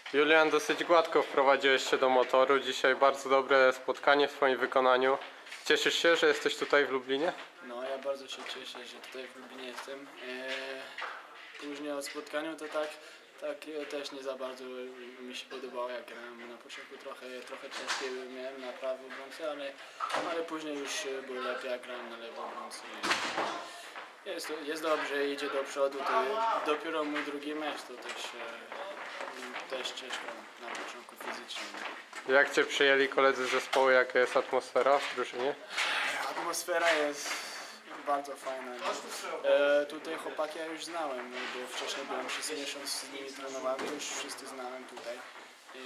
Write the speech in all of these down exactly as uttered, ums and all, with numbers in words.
Julian, dosyć gładko wprowadziłeś się do motoru. Dzisiaj bardzo dobre spotkanie w Twoim wykonaniu. Cieszysz się, że jesteś tutaj w Lublinie? No, ja bardzo się cieszę, że tutaj w Lublinie jestem. Eee, później o spotkaniu to tak, tak e, też nie za bardzo mi się podobało, jak grałem na początku. Trochę, trochę ciężkiej miałem na prawo obrońcy, ale, ale później już było lepiej, jak grałem na lewo obrońcy. Jest, jest dobrze, idzie do przodu. To dopiero mój drugi mecz, to też, e, też ciężko na początku fizycznie. Jak Cię przyjęli koledzy z zespołu? Jaka jest atmosfera w drużynie? Atmosfera jest bardzo fajna. E, tutaj chłopaki ja już znałem, bo wcześniej byłem przez miesiąc z nimi trenowałem, już wszyscy znałem tutaj. I,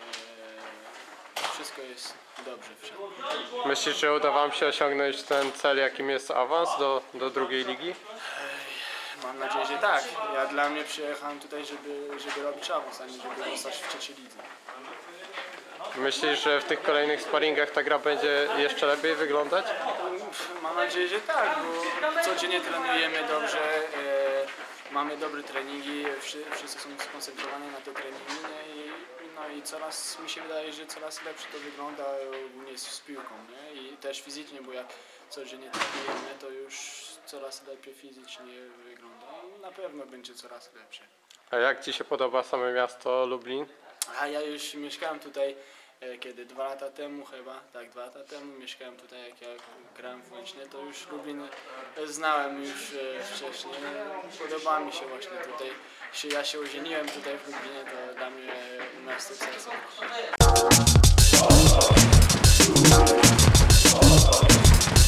e, wszystko jest dobrze wszędzie. Myślisz, że uda Wam się osiągnąć ten cel, jakim jest awans do, do drugiej ligi? Mam nadzieję, że tak. Ja dla mnie przyjechałem tutaj, żeby, żeby robić awans, a nie żeby zostać w trzeciej lidze. Myślisz, że w tych kolejnych sparingach ta gra będzie jeszcze lepiej wyglądać? Mam nadzieję, że tak, bo codziennie trenujemy dobrze, e, mamy dobre treningi, wszy, wszyscy są skoncentrowani na te treningi nie? I, no i coraz, mi się wydaje, że coraz lepsze to wygląda ogólnie z, z piłką, nie? I też fizycznie, bo jak codziennie trenujemy, to już coraz lepiej fizycznie wygląda i na pewno będzie coraz lepsze. A jak Ci się podoba same miasto Lublin? A ja już mieszkałem tutaj, e, kiedy dwa lata temu chyba, tak dwa lata temu mieszkałem tutaj, jak ja grałem w Łęcznie, to już Lublin e, znałem już e, wcześniej. Podoba mi się właśnie tutaj, się, ja się ożeniłem tutaj w Lublinie, to dla mnie miasto serca.